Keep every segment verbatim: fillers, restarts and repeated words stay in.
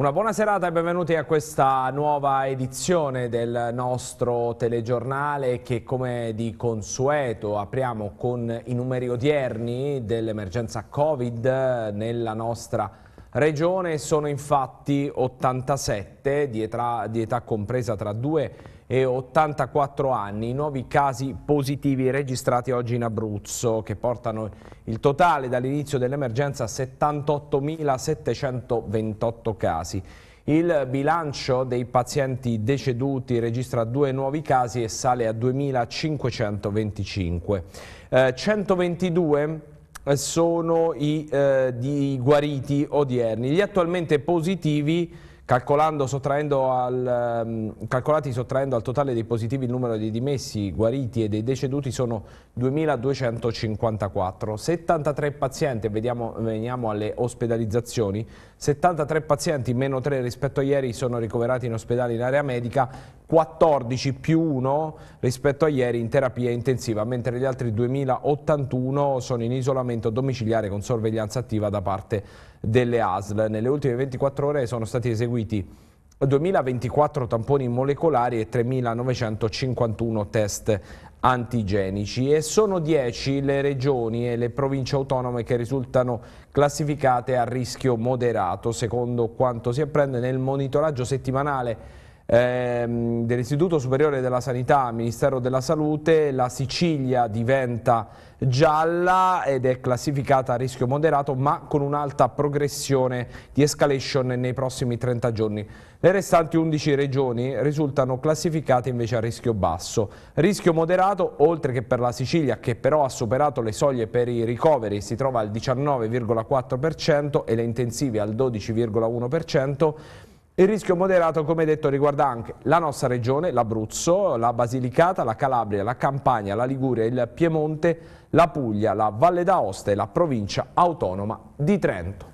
Una buona serata e benvenuti a questa nuova edizione del nostro telegiornale che, come di consueto, apriamo con i numeri odierni dell'emergenza Covid nella nostra regione. Sono infatti ottantasette di età, di età compresa tra due e ottantaquattro anni i nuovi casi positivi registrati oggi in Abruzzo, che portano il totale dall'inizio dell'emergenza a settantottomilasettecentoventotto casi. Il bilancio dei pazienti deceduti registra due nuovi casi e sale a duemilacinquecentoventicinque. Eh, centoventidue sono i eh, di guariti odierni. Gli attualmente positivi, calcolando, sottraendo al, um, calcolati sottraendo al totale dei positivi il numero dei dimessi, guariti e dei deceduti, sono duemiladuecentocinquantaquattro. settantatré pazienti, vediamo, veniamo alle ospedalizzazioni, settantatré pazienti, meno tre rispetto a ieri, sono ricoverati in ospedale in area medica, quattordici più uno rispetto a ieri in terapia intensiva, mentre gli altri duemilaottantuno sono in isolamento domiciliare con sorveglianza attiva da parte delle A S L. Nelle ultime ventiquattro ore sono stati eseguiti duemilaventiquattro tamponi molecolari e tremilanovecentocinquantuno test antigenici, e sono dieci le regioni e le province autonome che risultano classificate a rischio moderato, secondo quanto si apprende nel monitoraggio settimanale ehm, dell'Istituto Superiore della Sanità, Ministero della Salute. La Sicilia diventa gialla ed è classificata a rischio moderato, ma con un'alta progressione di escalation nei prossimi trenta giorni. Le restanti undici regioni risultano classificate invece a rischio basso. Rischio moderato, oltre che per la Sicilia, che però ha superato le soglie per i ricoveri, si trova al diciannove virgola quattro per cento e le intensive al dodici virgola uno per cento. Il rischio moderato, come detto, riguarda anche la nostra regione, l'Abruzzo, la Basilicata, la Calabria, la Campania, la Liguria, il Piemonte, la Puglia, la Valle d'Aosta e la provincia autonoma di Trento.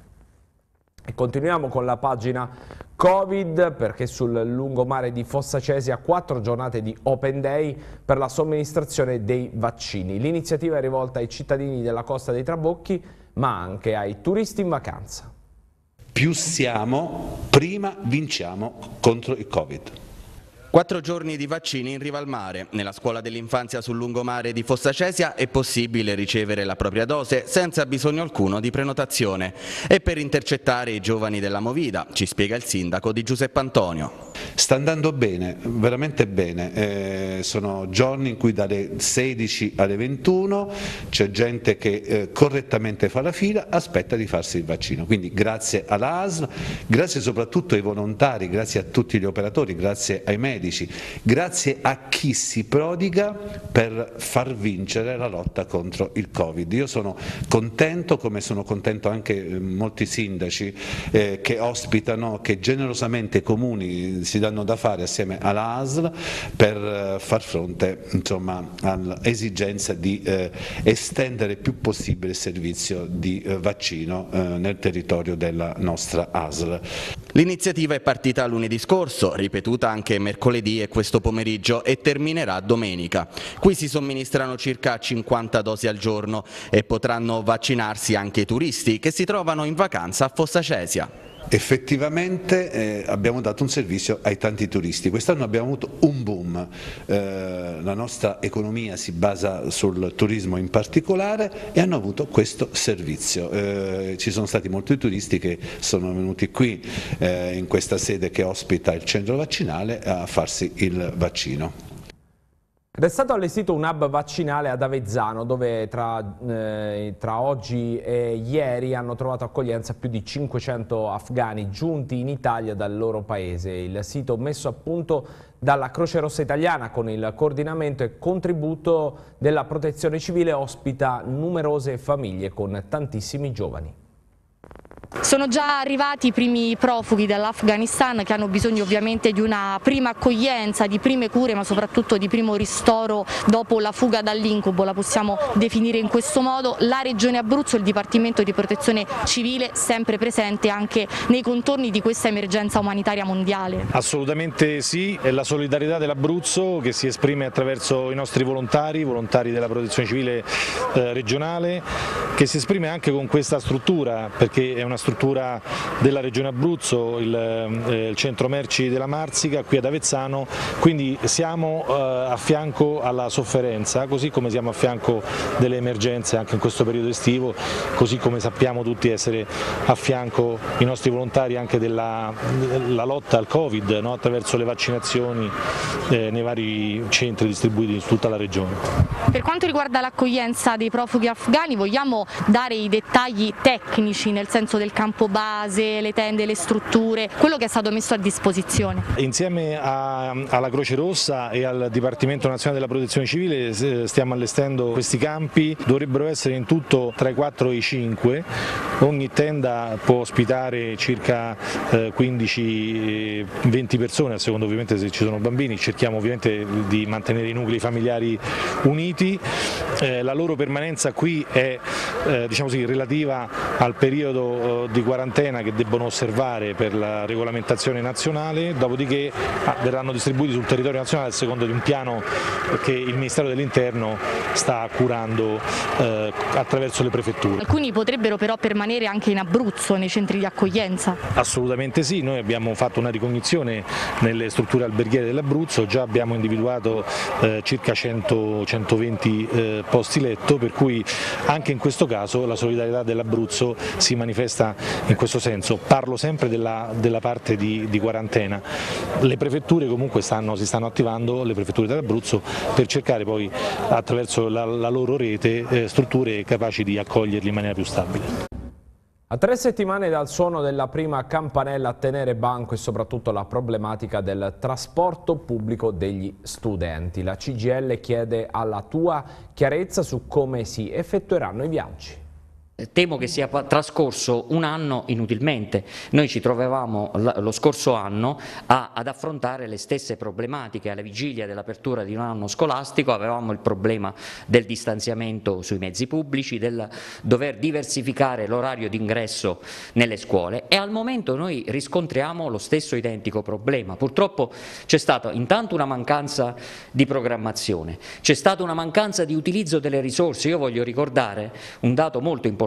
E continuiamo con la pagina Covid, perché sul lungomare di Fossa Cesia quattro giornate di Open Day per la somministrazione dei vaccini. L'iniziativa è rivolta ai cittadini della Costa dei Trabocchi, ma anche ai turisti in vacanza. Più siamo, prima vinciamo contro il Covid. Quattro giorni di vaccini in riva al mare. Nella scuola dell'infanzia sul lungomare di Fossa Cesia è possibile ricevere la propria dose senza bisogno alcuno di prenotazione. E per intercettare i giovani della Movida, ci spiega il sindaco Di Giuseppe Antonio. Sta andando bene, veramente bene. Eh, sono giorni in cui dalle sedici alle ventuno c'è gente che eh, correttamente fa la fila, aspetta di farsi il vaccino. Quindi grazie alla A S L, grazie soprattutto ai volontari, grazie a tutti gli operatori, grazie ai medici. Grazie a chi si prodiga per far vincere la lotta contro il Covid. Io sono contento, come sono contento anche molti sindaci eh, che ospitano, che generosamente i comuni si danno da fare assieme alla A S L per far fronte, insomma, all'esigenza di eh, estendere il più possibile il servizio di eh, vaccino eh, nel territorio della nostra A S L. L'iniziativa è partita lunedì scorso, ripetuta anche mercoledì e questo pomeriggio, e terminerà domenica. Qui si somministrano circa cinquanta dosi al giorno e potranno vaccinarsi anche i turisti che si trovano in vacanza a Fossa Cesia. Effettivamente eh, abbiamo dato un servizio ai tanti turisti. Quest'anno abbiamo avuto un boom, eh, la nostra economia si basa sul turismo in particolare e hanno avuto questo servizio. Eh, ci sono stati molti turisti che sono venuti qui eh, in questa sede che ospita il centro vaccinale a farsi il vaccino. Ed è stato allestito un hub vaccinale ad Avezzano, dove tra, eh, tra oggi e ieri hanno trovato accoglienza più di cinquecento afghani giunti in Italia dal loro paese. Il sito messo a punto dalla Croce Rossa Italiana con il coordinamento e contributo della Protezione Civile ospita numerose famiglie con tantissimi giovani. Sono già arrivati i primi profughi dall'Afghanistan che hanno bisogno ovviamente di una prima accoglienza, di prime cure, ma soprattutto di primo ristoro dopo la fuga dall'incubo, la possiamo definire in questo modo. La Regione Abruzzo e il Dipartimento di Protezione Civile sempre presente anche nei contorni di questa emergenza umanitaria mondiale. Assolutamente sì, è la solidarietà dell'Abruzzo che si esprime attraverso i nostri volontari, volontari della Protezione Civile eh, regionale, che si esprime anche con questa struttura, perché è una struttura della Regione Abruzzo, il, eh, il centro merci della Marsica qui ad Avezzano, quindi siamo eh, a fianco alla sofferenza, così come siamo a fianco delle emergenze anche in questo periodo estivo, così come sappiamo tutti essere a fianco i nostri volontari anche della la lotta al Covid, no? Attraverso le vaccinazioni eh, nei vari centri distribuiti in tutta la regione. Per quanto riguarda l'accoglienza dei profughi afghani, vogliamo dare i dettagli tecnici, nel senso del campo base, le tende, le strutture, quello che è stato messo a disposizione? Insieme a, alla Croce Rossa e al Dipartimento Nazionale della Protezione Civile stiamo allestendo questi campi, dovrebbero essere in tutto tra i quattro e i cinque, ogni tenda può ospitare circa eh, quindici venti persone, a seconda ovviamente se ci sono bambini, cerchiamo ovviamente di mantenere i nuclei familiari uniti, eh, la loro permanenza qui è eh, diciamo così, relativa al periodo eh, di quarantena che debbono osservare per la regolamentazione nazionale, dopodiché ah, verranno distribuiti sul territorio nazionale a seconda di un piano che il Ministero dell'Interno sta curando eh, attraverso le prefetture. Alcuni potrebbero però permanere anche in Abruzzo, nei centri di accoglienza? Assolutamente sì, noi abbiamo fatto una ricognizione nelle strutture alberghiere dell'Abruzzo, già abbiamo individuato eh, circa cento centoventi eh, posti letto, per cui anche in questo caso la solidarietà dell'Abruzzo si manifesta in questo senso. Parlo sempre della, della parte di, di quarantena. Le prefetture comunque stanno, si stanno attivando, le prefetture dell'Abruzzo, per cercare poi attraverso la, la loro rete eh, strutture capaci di accoglierli in maniera più stabile. A tre settimane dal suono della prima campanella a tenere banco e soprattutto la problematica del trasporto pubblico degli studenti, la C G I L chiede alla tua chiarezza su come si effettueranno i viaggi. Temo che sia trascorso un anno inutilmente. Noi ci trovavamo lo scorso anno a, ad affrontare le stesse problematiche alla vigilia dell'apertura di un anno scolastico, avevamo il problema del distanziamento sui mezzi pubblici, del dover diversificare l'orario d'ingresso nelle scuole, e al momento noi riscontriamo lo stesso identico problema. Purtroppo c'è stata intanto una mancanza di programmazione, c'è stata una mancanza di utilizzo delle risorse. Io voglio ricordare un dato molto importante.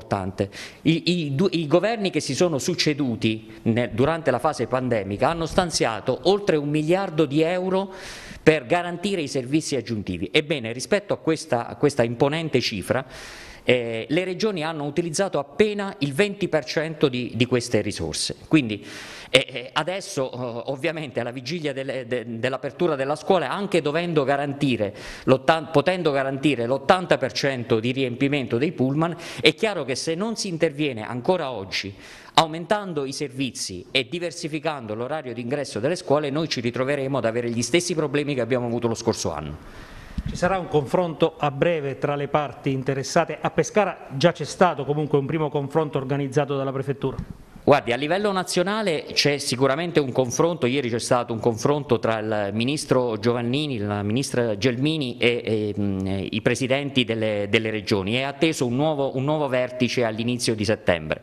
I, i, I governi che si sono succeduti nel, durante la fase pandemica hanno stanziato oltre un miliardo di euro per garantire i servizi aggiuntivi. Ebbene, rispetto a questa, a questa imponente cifra, Eh, le regioni hanno utilizzato appena il venti per cento di, di queste risorse. Quindi eh, adesso eh, ovviamente alla vigilia delle, de, dell'apertura della scuola, anche dovendo garantire potendo garantire l'ottanta per cento di riempimento dei pullman, è chiaro che se non si interviene ancora oggi aumentando i servizi e diversificando l'orario d'ingresso delle scuole, noi ci ritroveremo ad avere gli stessi problemi che abbiamo avuto lo scorso anno. Ci sarà un confronto a breve tra le parti interessate? A Pescara già c'è stato comunque un primo confronto organizzato dalla Prefettura? Guardi, a livello nazionale c'è sicuramente un confronto, ieri c'è stato un confronto tra il Ministro Giovannini, la Ministra Gelmini e, e mh, i Presidenti delle, delle regioni. È atteso un nuovo, un nuovo vertice all'inizio di settembre.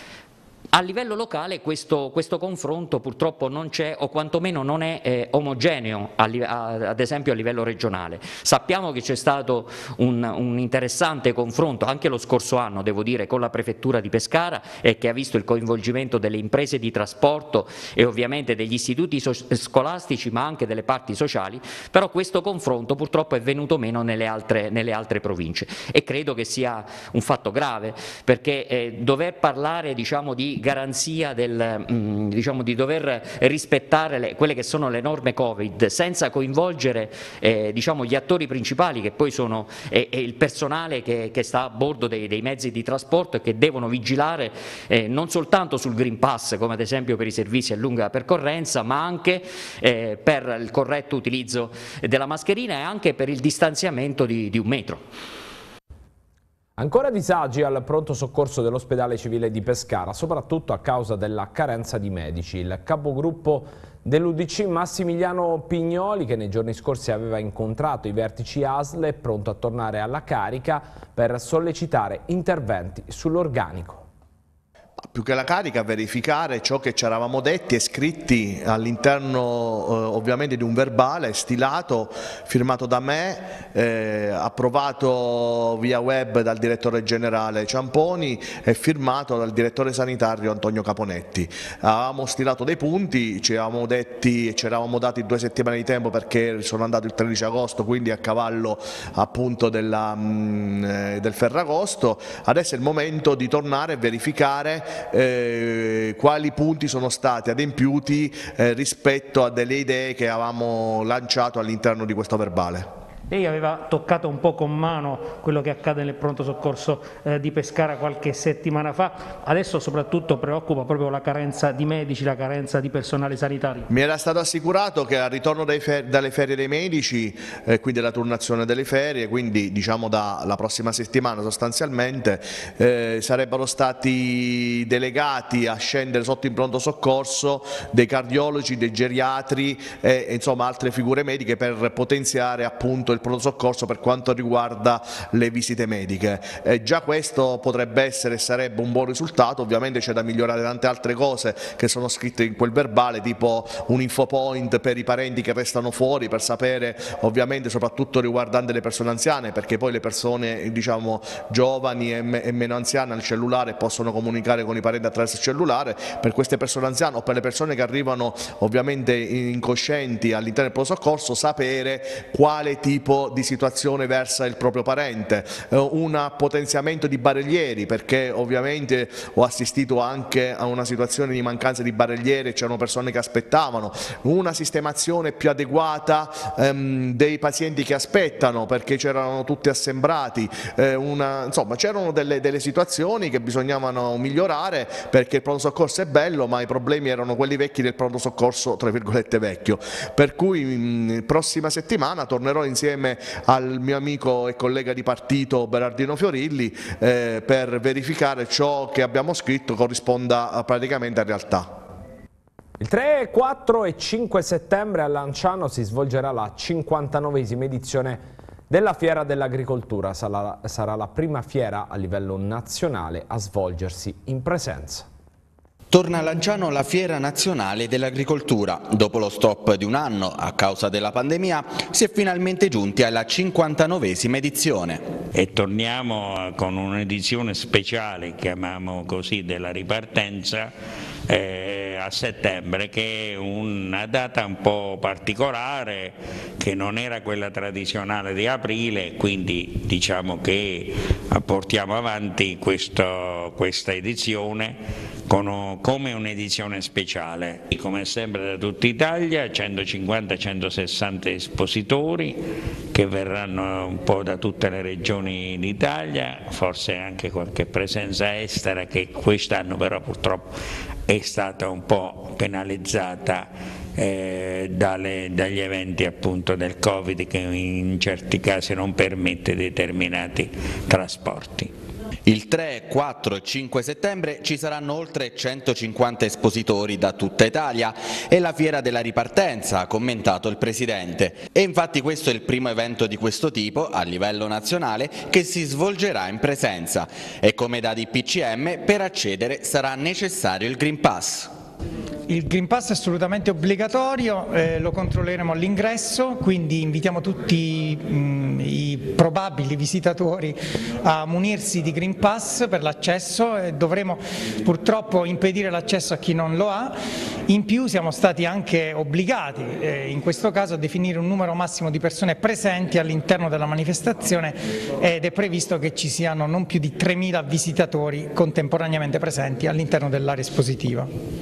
A livello locale questo, questo confronto purtroppo non c'è, o quantomeno non è eh, omogeneo, a, a, ad esempio a livello regionale. Sappiamo che c'è stato un, un interessante confronto anche lo scorso anno, devo dire, con la Prefettura di Pescara, e che ha visto il coinvolgimento delle imprese di trasporto e ovviamente degli istituti so scolastici, ma anche delle parti sociali, però questo confronto purtroppo è venuto meno nelle altre, nelle altre province, e credo che sia un fatto grave, perché eh, dover parlare, diciamo, di garanzia del, mh, diciamo, di dover rispettare le, quelle che sono le norme Covid senza coinvolgere eh, diciamo, gli attori principali, che poi sono eh, il personale che, che sta a bordo dei, dei mezzi di trasporto, e che devono vigilare eh, non soltanto sul Green Pass, come ad esempio per i servizi a lunga percorrenza, ma anche eh, per il corretto utilizzo della mascherina e anche per il distanziamento di, di un metro. Ancora disagi al pronto soccorso dell'ospedale civile di Pescara, soprattutto a causa della carenza di medici. Il capogruppo dell'U D C Massimiliano Pignoli, che nei giorni scorsi aveva incontrato i vertici A S L, è pronto a tornare alla carica per sollecitare interventi sull'organico. più che la carica, verificare ciò che ci eravamo detti e scritti all'interno eh, ovviamente di un verbale stilato, firmato da me, eh, approvato via web dal direttore generale Ciamponi e firmato dal direttore sanitario Antonio Caponetti. Avevamo stilato dei punti, ci eravamo detti, ci eravamo dati due settimane di tempo perché sono andato il tredici agosto, quindi a cavallo appunto della, mh, del Ferragosto. Adesso è il momento di tornare e verificare Eh, quali punti sono stati adempiuti eh, rispetto a delle idee che avevamo lanciato all'interno di questo verbale. Lei aveva toccato un po' con mano quello che accade nel pronto soccorso eh, di Pescara qualche settimana fa, adesso soprattutto preoccupa proprio la carenza di medici, la carenza di personale sanitario. Mi era stato assicurato che al ritorno dai fer dalle ferie dei medici, eh, quindi della turnazione delle ferie, quindi diciamo dalla prossima settimana sostanzialmente, eh, sarebbero stati delegati a scendere sotto in pronto soccorso dei cardiologi, dei geriatri e insomma altre figure mediche per potenziare appunto il pronto soccorso per quanto riguarda le visite mediche. Eh, già questo potrebbe essere e sarebbe un buon risultato, ovviamente c'è da migliorare tante altre cose che sono scritte in quel verbale, tipo un info point per i parenti che restano fuori, per sapere ovviamente soprattutto riguardante le persone anziane, perché poi le persone diciamo giovani e, me e meno anziane al cellulare possono comunicare con i parenti attraverso il cellulare. Per queste persone anziane o per le persone che arrivano ovviamente incoscienti all'interno del pronto soccorso, sapere quale tipo di situazione versa il proprio parente, un potenziamento di barellieri, perché ovviamente ho assistito anche a una situazione di mancanza di barellieri, c'erano persone che aspettavano, una sistemazione più adeguata ehm, dei pazienti che aspettano, perché c'erano tutti assembrati, eh, una, insomma c'erano delle, delle situazioni che bisognavano migliorare, perché il pronto soccorso è bello ma i problemi erano quelli vecchi del pronto soccorso tra virgolette vecchio, per cui mh, prossima settimana tornerò insieme al mio amico e collega di partito Berardino Fiorilli eh, per verificare ciò che abbiamo scritto corrisponda praticamente a realtà. Il tre, quattro e cinque settembre a Lanciano si svolgerà la cinquantanovesima edizione della Fiera dell'Agricoltura. Sarà, sarà la prima fiera a livello nazionale a svolgersi in presenza. Torna a Lanciano la Fiera Nazionale dell'Agricoltura. Dopo lo stop di un anno a causa della pandemia si è finalmente giunti alla cinquantanovesima edizione. E torniamo con un'edizione speciale, chiamiamo così, della ripartenza eh, a settembre, che è una data un po' particolare, che non era quella tradizionale di aprile, quindi diciamo che portiamo avanti questo, questa edizione con, come un'edizione speciale. Come sempre da tutta Italia, centocinquanta centosessanta espositori che verranno un po' da tutte le regioni d'Italia, forse anche qualche presenza estera che quest'anno però purtroppo è stata un po' penalizzata eh, dalle, dagli eventi appunto del Covid, che in certi casi non permette determinati trasporti. Il tre, quattro e cinque settembre ci saranno oltre centocinquanta espositori da tutta Italia e la Fiera della Ripartenza, ha commentato il Presidente. E infatti questo è il primo evento di questo tipo a livello nazionale che si svolgerà in presenza e come da D P C M per accedere sarà necessario il Green Pass. Il Green Pass è assolutamente obbligatorio, eh, lo controlleremo all'ingresso, quindi invitiamo tutti mh, i probabili visitatori a munirsi di Green Pass per l'accesso e dovremo purtroppo impedire l'accesso a chi non lo ha. In più siamo stati anche obbligati, eh, in questo caso, a definire un numero massimo di persone presenti all'interno della manifestazione ed è previsto che ci siano non più di tremila visitatori contemporaneamente presenti all'interno dell'area espositiva.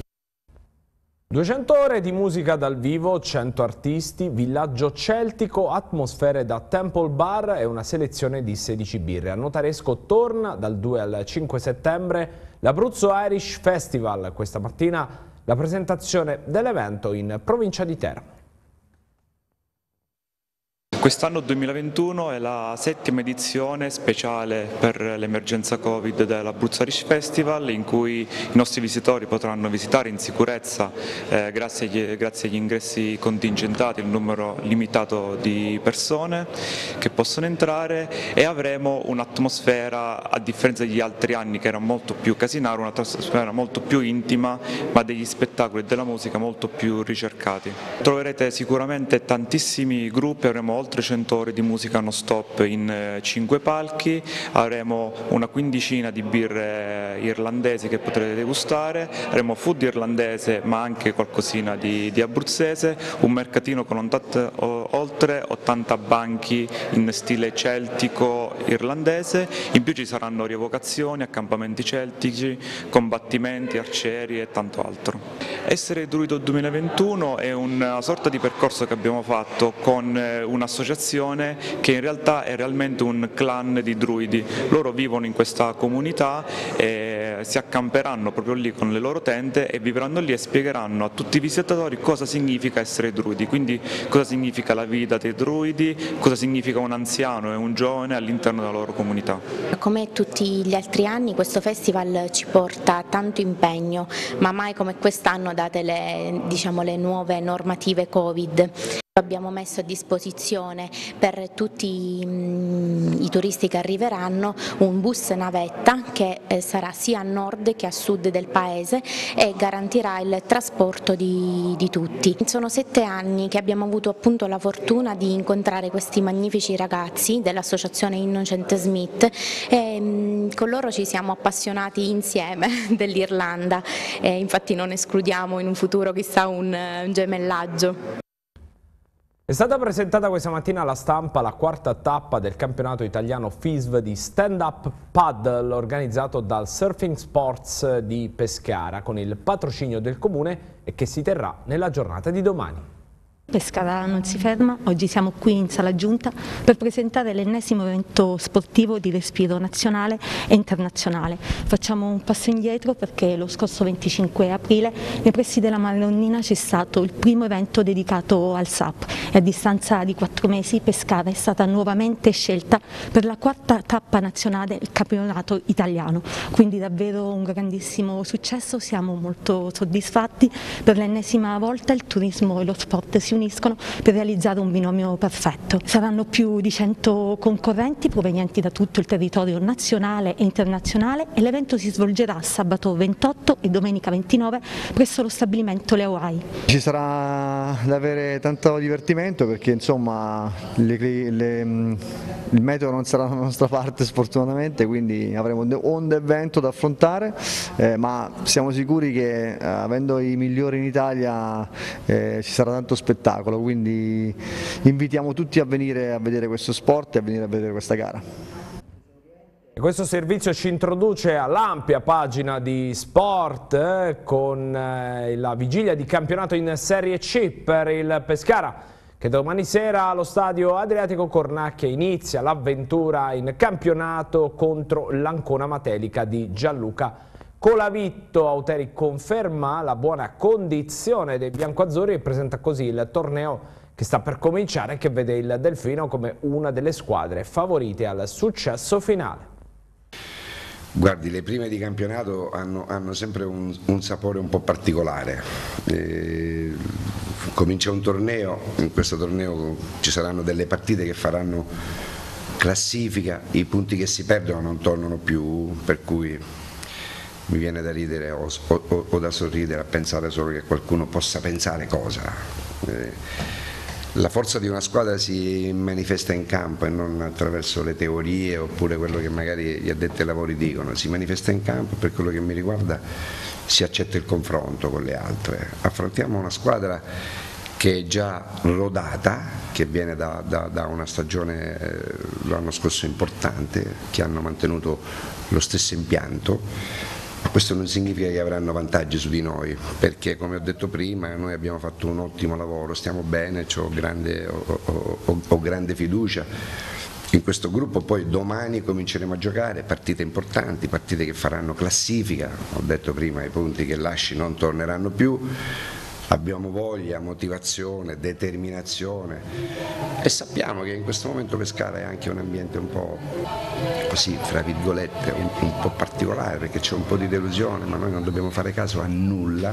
duecento ore di musica dal vivo, cento artisti, villaggio celtico, atmosfere da Temple Bar e una selezione di sedici birre. A Notaresco torna dal due al cinque settembre l'Abruzzo Irish Festival. Questa mattina la presentazione dell'evento in provincia di Teramo. Quest'anno duemilaventuno è la settima edizione speciale per l'emergenza Covid dell'Abruzzo Irish Festival, in cui i nostri visitatori potranno visitare in sicurezza eh, grazie, agli, grazie agli ingressi contingentati, il numero limitato di persone che possono entrare, e avremo un'atmosfera, a differenza degli altri anni che era molto più casinaro, un'atmosfera molto più intima, ma degli spettacoli e della musica molto più ricercati. Troverete sicuramente tantissimi gruppi, avremo oltre cento ore di musica non stop in cinque palchi, avremo una quindicina di birre irlandesi che potrete degustare, avremo food irlandese ma anche qualcosina di, di abruzzese, un mercatino con ottanta, oltre ottanta banchi in stile celtico irlandese, in più ci saranno rievocazioni, accampamenti celtici, combattimenti, arcieri e tanto altro. Essere Druido duemilaventuno è una sorta di percorso che abbiamo fatto con un'associazione che in realtà è realmente un clan di druidi. Loro vivono in questa comunità e si accamperanno proprio lì con le loro tende e vivranno lì e spiegheranno a tutti i visitatori cosa significa essere druidi, quindi cosa significa la vita dei druidi, cosa significa un anziano e un giovane all'interno della loro comunità. Come tutti gli altri anni questo festival ci porta tanto impegno, ma mai come quest'anno date le, diciamo, le nuove normative Covid. Abbiamo messo a disposizione per tutti i, i turisti che arriveranno un bus navetta che eh, sarà sia a nord che a sud del paese e garantirà il trasporto di, di tutti. Sono sette anni che abbiamo avuto appunto la fortuna di incontrare questi magnifici ragazzi dell'associazione Innocent Smith e mh, con loro ci siamo appassionati insieme dell'Irlanda e infatti non escludiamo in un futuro chissà un, un gemellaggio. È stata presentata questa mattina alla stampa la quarta tappa del campionato italiano F I S V di stand-up paddle organizzato dal Surfing Sports di Pescara con il patrocinio del comune e che si terrà nella giornata di domani. Pescara non si ferma, oggi siamo qui in sala giunta per presentare l'ennesimo evento sportivo di respiro nazionale e internazionale. Facciamo un passo indietro perché lo scorso venticinque aprile nei pressi della Madonnina c'è stato il primo evento dedicato al S A P e a distanza di quattro mesi Pescara è stata nuovamente scelta per la quarta tappa nazionale del campionato italiano, quindi davvero un grandissimo successo, siamo molto soddisfatti. Per l'ennesima volta il turismo e lo sport si uniscono per realizzare un binomio perfetto. Saranno più di cento concorrenti provenienti da tutto il territorio nazionale e internazionale e l'evento si svolgerà sabato ventotto e domenica ventinove presso lo stabilimento Le Hawaii. Ci sarà da avere tanto divertimento perché insomma le, le, il meteo non sarà dalla nostra parte sfortunatamente, quindi avremo onda e vento da affrontare, eh, ma siamo sicuri che eh, avendo i migliori in Italia eh, ci sarà tanto spettacolo. Quindi invitiamo tutti a venire a vedere questo sport e a venire a vedere questa gara. E questo servizio ci introduce all'ampia pagina di sport eh, con eh, la vigilia di campionato in Serie C per il Pescara, che domani sera allo stadio Adriatico Cornacchia inizia l'avventura in campionato contro l'Ancona Matelica di Gianluca Colavitto. Auteri conferma la buona condizione dei biancoazzurri e presenta così il torneo che sta per cominciare e che vede il Delfino come una delle squadre favorite al successo finale. Guardi, le prime di campionato hanno, hanno sempre un, un sapore un po' particolare. Eh, comincia un torneo, in questo torneo ci saranno delle partite che faranno classifica, i punti che si perdono non tornano più, per cui mi viene da ridere o, o, o da sorridere a pensare solo che qualcuno possa pensare cosa. Eh, la forza di una squadra si manifesta in campo e non attraverso le teorie oppure quello che magari gli addetti ai lavori dicono, si manifesta in campo. Per quello che mi riguarda si accetta il confronto con le altre, affrontiamo una squadra che è già rodata, che viene da, da, da una stagione eh, l'anno scorso importante, che hanno mantenuto lo stesso impianto. Questo non significa che avranno vantaggi su di noi, perché come ho detto prima noi abbiamo fatto un ottimo lavoro, stiamo bene, ho grande, ho, ho, ho grande fiducia in questo gruppo. Poi domani cominceremo a giocare partite importanti, partite che faranno classifica, ho detto prima i punti che lasci non torneranno più. Abbiamo voglia, motivazione, determinazione e sappiamo che in questo momento Pescara è anche un ambiente un po' così, fra virgolette, un, un po' particolare, perché c'è un po' di delusione, ma noi non dobbiamo fare caso a nulla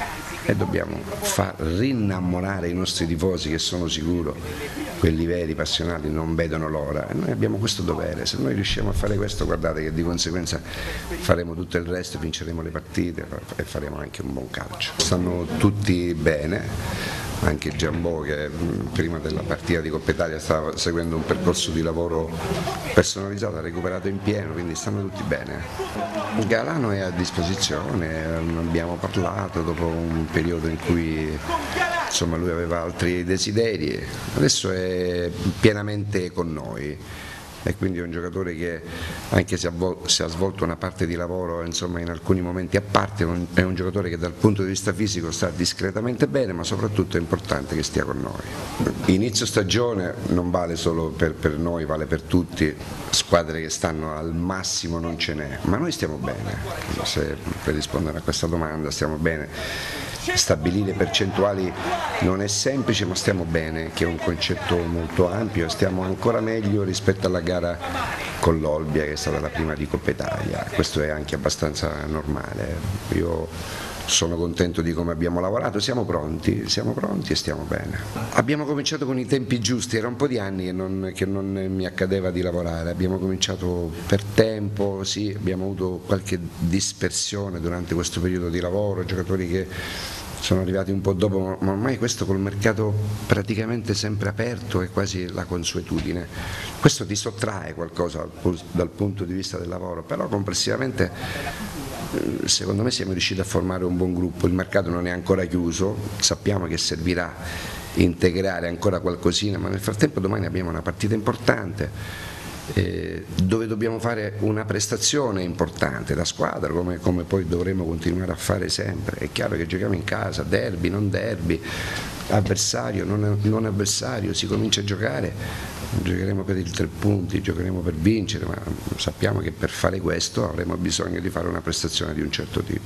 e dobbiamo far rinnamorare i nostri tifosi, che sono sicuro, quelli veri, passionali, non vedono l'ora, e noi abbiamo questo dovere. Se noi riusciamo a fare questo, guardate che di conseguenza faremo tutto il resto, vinceremo le partite e faremo anche un buon calcio. Stanno tutti bene, anche Giambò che prima della partita di Coppa Italia stava seguendo un percorso di lavoro personalizzato, ha recuperato in pieno, quindi stanno tutti bene. Galano è a disposizione, abbiamo parlato dopo un periodo in cui insomma lui aveva altri desideri, adesso è pienamente con noi. E quindi è un giocatore che, anche se ha svolto una parte di lavoro insomma, in alcuni momenti a parte, è un giocatore che dal punto di vista fisico sta discretamente bene, ma soprattutto è importante che stia con noi. Inizio stagione non vale solo per, per noi, vale per tutti, squadre che stanno al massimo non ce n'è, ma noi stiamo bene, se per rispondere a questa domanda stiamo bene. Stabilire percentuali non è semplice, ma stiamo bene, che è un concetto molto ampio, stiamo ancora meglio rispetto alla gara con l'Olbia, che è stata la prima di Coppa Italia. Questo è anche abbastanza normale. Io sono contento di come abbiamo lavorato, siamo pronti, siamo pronti e stiamo bene. Abbiamo cominciato con i tempi giusti, era un po' di anni che non, che non mi accadeva di lavorare, abbiamo cominciato per tempo, sì, abbiamo avuto qualche dispersione durante questo periodo di lavoro, giocatori che sono arrivati un po' dopo, ma ormai questo col mercato praticamente sempre aperto è quasi la consuetudine. Questo ti sottrae qualcosa dal punto di vista del lavoro, però complessivamente secondo me siamo riusciti a formare un buon gruppo, il mercato non è ancora chiuso, sappiamo che servirà integrare ancora qualcosina, ma nel frattempo domani abbiamo una partita importante eh, dove dobbiamo fare una prestazione importante da squadra, come, come poi dovremo continuare a fare sempre. È chiaro che giochiamo in casa, derby, non derby, avversario, non, non avversario, si comincia a giocare, giocheremo per i tre punti, giocheremo per vincere, ma sappiamo che per fare questo avremo bisogno di fare una prestazione di un certo tipo.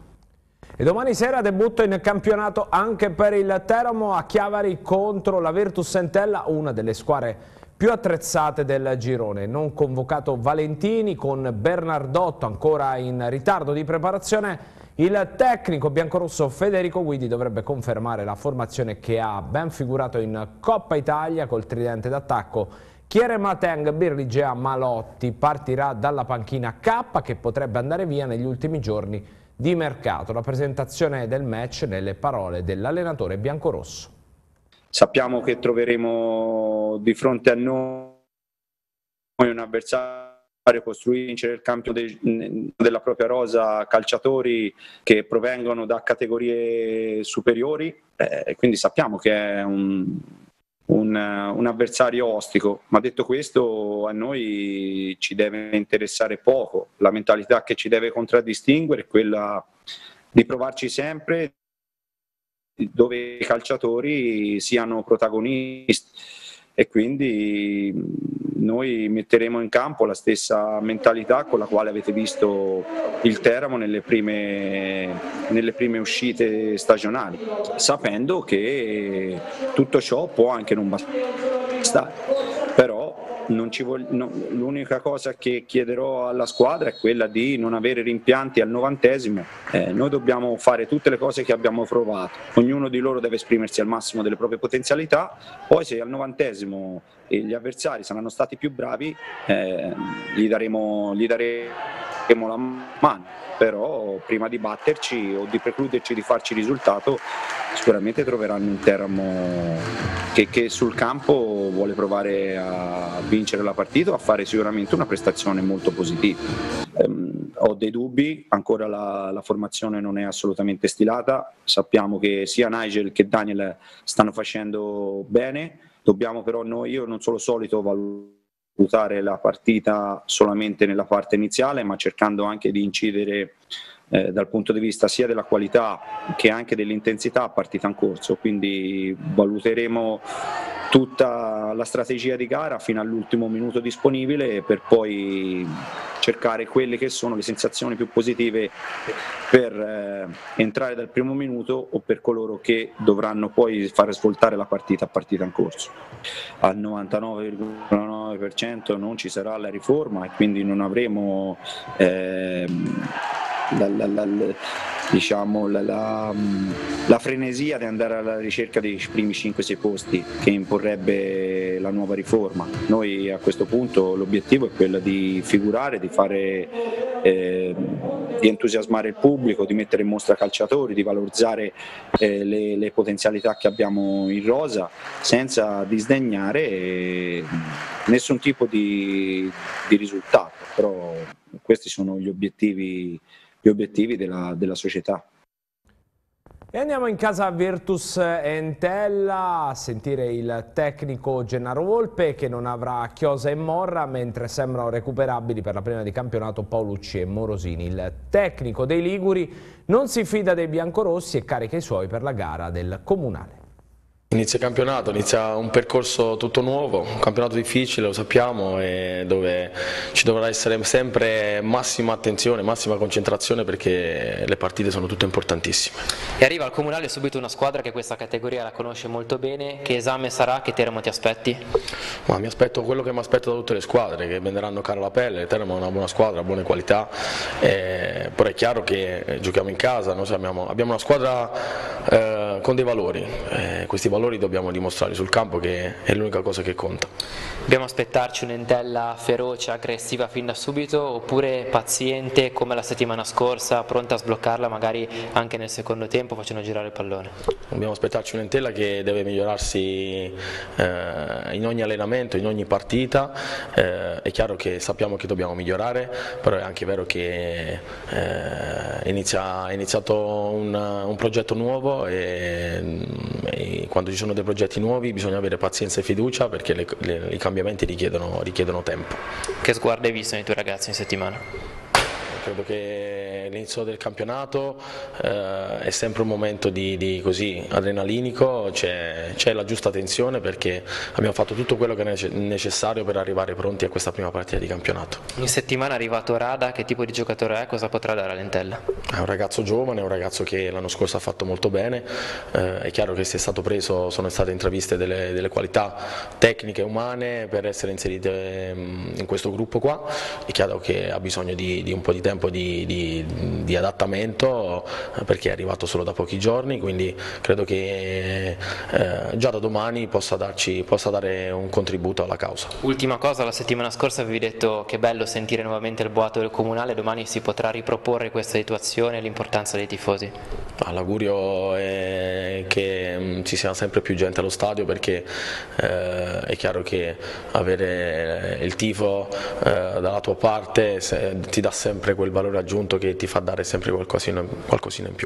E domani sera debutto in campionato anche per il Teramo a Chiavari contro la Virtus Entella, una delle squadre più attrezzate del girone. Non convocato Valentini, con Bernardotto ancora in ritardo di preparazione. Il tecnico biancorosso Federico Guidi dovrebbe confermare la formazione che ha ben figurato in Coppa Italia col tridente d'attacco Chiere Mateng, Birligea, Malotti. Partirà dalla panchina K, che potrebbe andare via negli ultimi giorni di mercato. La presentazione del match nelle parole dell'allenatore biancorosso. Sappiamo che troveremo di fronte a noi un avversario costruito, vincere il campo de, della propria rosa, calciatori che provengono da categorie superiori, eh, quindi sappiamo che è un, un, un avversario ostico, ma detto questo a noi ci deve interessare poco, la mentalità che ci deve contraddistinguere è quella di provarci sempre, dove i calciatori siano protagonisti, e quindi noi metteremo in campo la stessa mentalità con la quale avete visto il Teramo nelle prime, nelle prime uscite stagionali, sapendo che tutto ciò può anche non bastare, però non ci vog- no, l'unica cosa che chiederò alla squadra è quella di non avere rimpianti al novantesimo. Eh, noi dobbiamo fare tutte le cose che abbiamo provato, ognuno di loro deve esprimersi al massimo delle proprie potenzialità, poi se al novantesimo gli avversari saranno stati più bravi eh, gli daremo, gli daremo la mano, però prima di batterci o di precluderci di farci risultato sicuramente troveranno un Teramo che, che sul campo vuole provare a vincere la partita o a fare sicuramente una prestazione molto positiva. Um, ho dei dubbi, ancora la, la formazione non è assolutamente stilata, sappiamo che sia Nigel che Daniel stanno facendo bene, dobbiamo però noi, io non sono solito valutare la partita solamente nella parte iniziale, ma cercando anche di incidere Eh, dal punto di vista sia della qualità che anche dell'intensità a partita in corso, quindi valuteremo tutta la strategia di gara fino all'ultimo minuto disponibile per poi cercare quelle che sono le sensazioni più positive per eh, entrare dal primo minuto o per coloro che dovranno poi fare svoltare la partita a partita in corso. Al novantanove virgola nove per cento non ci sarà la riforma e quindi non avremo eh, la, la, la, la, diciamo, la, la, la frenesia di andare alla ricerca dei primi cinque sei posti che imporrebbe la nuova riforma. Noi a questo punto l'obiettivo è quello di figurare, di fare eh, di entusiasmare il pubblico, di mettere in mostra calciatori, di valorizzare eh, le, le potenzialità che abbiamo in rosa senza disdegnare eh, nessun tipo di, di risultato, però questi sono gli obiettivi gli obiettivi della, della società. E andiamo in casa Virtus Entella a sentire il tecnico Gennaro Volpe, che non avrà Chiosa e Morra, mentre sembrano recuperabili per la prima di campionato Paolucci e Morosini. Il tecnico dei Liguri non si fida dei biancorossi e carica i suoi per la gara del Comunale. Inizia il campionato, inizia un percorso tutto nuovo, un campionato difficile, lo sappiamo, e dove ci dovrà essere sempre massima attenzione, massima concentrazione, perché le partite sono tutte importantissime. E arriva al Comunale subito una squadra che questa categoria la conosce molto bene. Che esame sarà? Che Teramo ti aspetti? Ma mi aspetto quello che mi aspetto da tutte le squadre, che venderanno cara la pelle. Teramo è una buona squadra, buone qualità, eh, però è chiaro che giochiamo in casa, noi abbiamo, abbiamo una squadra eh, con dei valori, eh, questi valori dobbiamo dimostrarli sul campo, che è l'unica cosa che conta. Dobbiamo aspettarci un'Entella feroce, aggressiva fin da subito, oppure paziente come la settimana scorsa, pronta a sbloccarla magari anche nel secondo tempo facendo girare il pallone? Dobbiamo aspettarci un'Entella che deve migliorarsi eh, in ogni allenamento, in ogni partita. Eh, è chiaro che sappiamo che dobbiamo migliorare, però è anche vero che eh, inizia, è iniziato un, un progetto nuovo e, e quando ci sono dei progetti nuovi bisogna avere pazienza e fiducia, perché le, le, i cambiamenti richiedono, richiedono tempo. Che sguardo hai visto nei tuoi ragazzi in settimana? Credo che l'inizio del campionato eh, è sempre un momento di, di così adrenalinico, c'è la giusta tensione, perché abbiamo fatto tutto quello che è necessario per arrivare pronti a questa prima partita di campionato. In settimana è arrivato Rada, che tipo di giocatore è? Cosa potrà dare all'Entella? È un ragazzo giovane, è un ragazzo che l'anno scorso ha fatto molto bene, eh, è chiaro che se è stato preso sono state intraviste delle, delle qualità tecniche e umane per essere inserite in questo gruppo qua, è chiaro che ha bisogno di, di un po' di tempo tempo di, di, di adattamento, perché è arrivato solo da pochi giorni, quindi credo che eh, già da domani possa, darci, possa dare un contributo alla causa. Ultima cosa, la settimana scorsa avevi detto che è bello sentire nuovamente il boato del Comunale, domani si potrà riproporre questa situazione e l'importanza dei tifosi? L'augurio è che ci sia sempre più gente allo stadio, perché eh, è chiaro che avere il tifo eh, dalla tua parte se, ti dà sempre quel valore aggiunto che ti fa dare sempre qualcosina, qualcosina in più.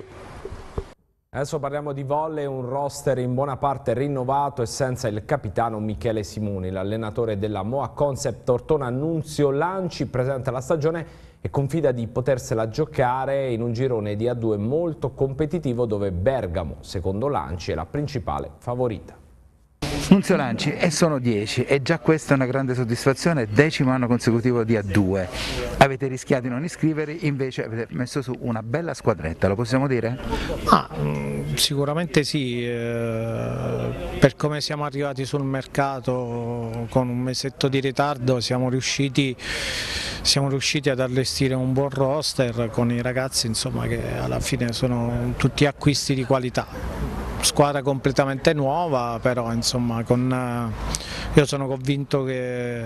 Adesso parliamo di volley, un roster in buona parte rinnovato e senza il capitano Michele Simoni. L'allenatore della Moa Concept Ortona, Nunzio Lanci, presenta la stagione e confida di potersela giocare in un girone di A due molto competitivo, dove Bergamo, secondo Lanci, è la principale favorita. Nunzio Lanci, e sono dieci, e già questa è una grande soddisfazione, decimo anno consecutivo di A due. Avete rischiato di non iscrivervi, invece avete messo su una bella squadretta, lo possiamo dire? Ah, sicuramente sì, eh, per come siamo arrivati sul mercato con un mesetto di ritardo siamo riusciti, siamo riusciti ad allestire un buon roster con i ragazzi, insomma, che alla fine sono tutti acquisti di qualità. Squadra completamente nuova, però insomma con, io sono convinto che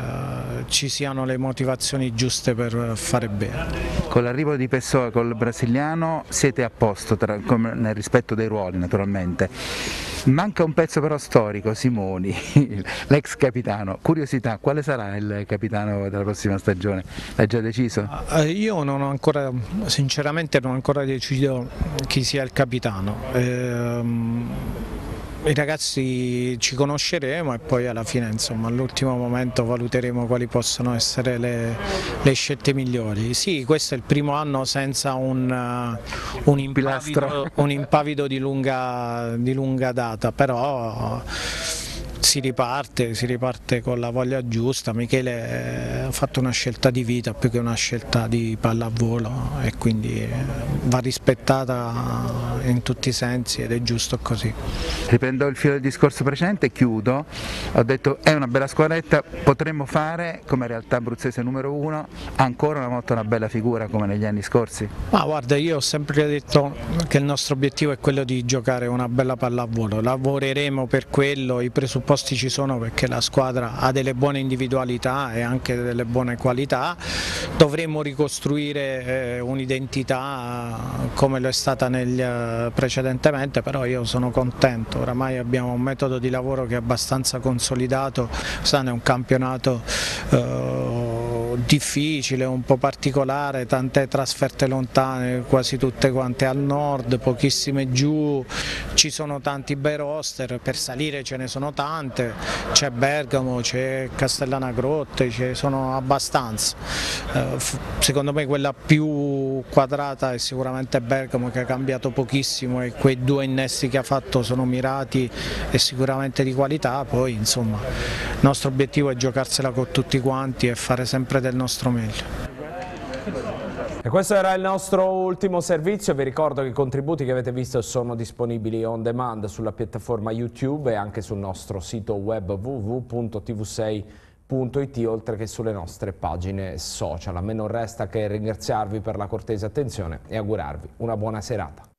ci siano le motivazioni giuste per fare bene. Con l'arrivo di Pessoa col brasiliano siete a posto, tra, nel rispetto dei ruoli naturalmente. Manca un pezzo però storico, Simoni, l'ex capitano. Curiosità, quale sarà il capitano della prossima stagione? L'hai già deciso? Io non ho ancora, sinceramente non ho ancora deciso chi sia il capitano. Ehm, I ragazzi ci conosceremo e poi alla fine, insomma, all'ultimo momento valuteremo quali possono essere le, le scelte migliori. Sì, questo è il primo anno senza un, uh, un, impavido, un impavido di lunga, di lunga data, però si riparte, si riparte con la voglia giusta. Michele ha fatto una scelta di vita più che una scelta di pallavolo e quindi va rispettata in tutti i sensi ed è giusto così. Riprendo il filo del discorso precedente e chiudo. Ho detto è una bella squadretta, potremmo fare come realtà abruzzese numero uno ancora una volta una bella figura come negli anni scorsi? Ma guarda, io ho sempre detto che il nostro obiettivo è quello di giocare una bella pallavolo, lavoreremo per quello, i presupposti ci sono perché la squadra ha delle buone individualità e anche delle buone qualità, dovremmo ricostruire eh, un'identità come lo è stata nel, eh, precedentemente, però io sono contento, oramai abbiamo un metodo di lavoro che è abbastanza consolidato, quest'anno è un campionato eh, difficile, un po' particolare, tante trasferte lontane, quasi tutte quante al nord, pochissime giù, ci sono tanti bei roster, per salire ce ne sono tante, c'è Bergamo, c'è Castellana Grotte, ce sono abbastanza, eh, secondo me quella più quadrata è sicuramente Bergamo che ha cambiato pochissimo e quei due innesti che ha fatto sono mirati e sicuramente di qualità, poi insomma il nostro obiettivo è giocarsela con tutti quanti e fare sempre del nostro meglio. E questo era il nostro ultimo servizio, vi ricordo che i contributi che avete visto sono disponibili on demand sulla piattaforma YouTube e anche sul nostro sito web w w w punto t v sei punto i t oltre che sulle nostre pagine social. A me non resta che ringraziarvi per la cortese attenzione e augurarvi una buona serata.